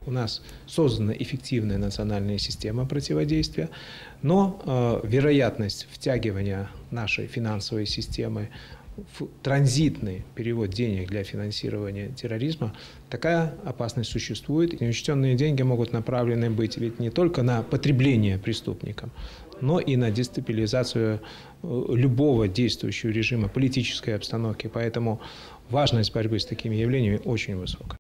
у нас создана эффективная национальная система противодействия, но вероятность втягивания нашей финансовой системы в транзитный перевод денег для финансирования терроризма, такая опасность существует. И неучтенные деньги могут направлены быть ведь не только на потребление преступникам, но и на дестабилизацию любого действующего режима, политической обстановки. Поэтому важность борьбы с такими явлениями очень высокая.